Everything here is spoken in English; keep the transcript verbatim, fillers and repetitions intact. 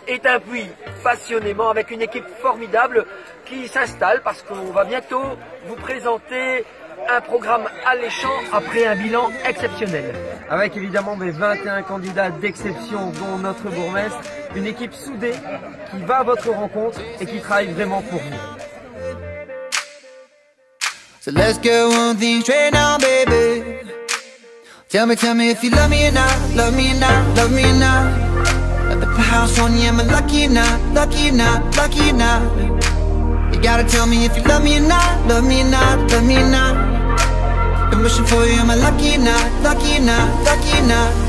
Établi passionnément avec une équipe formidable qui s'installe parce qu'on va bientôt vous présenter un programme alléchant après un bilan exceptionnel. Avec évidemment des vingt et un candidats d'exception dont notre bourgmestre, une équipe soudée qui va à votre rencontre et qui travaille vraiment pour vous. So let's get one thing straight now, baby. Tell me, tell me if you love me or not, love me or not, love me or not. At the house on you, am I lucky or not, lucky or not, lucky or not? You gotta tell me if you love me or not, love me or not, love me or not. Been wishing for you, am I lucky or not, lucky or not, lucky or not?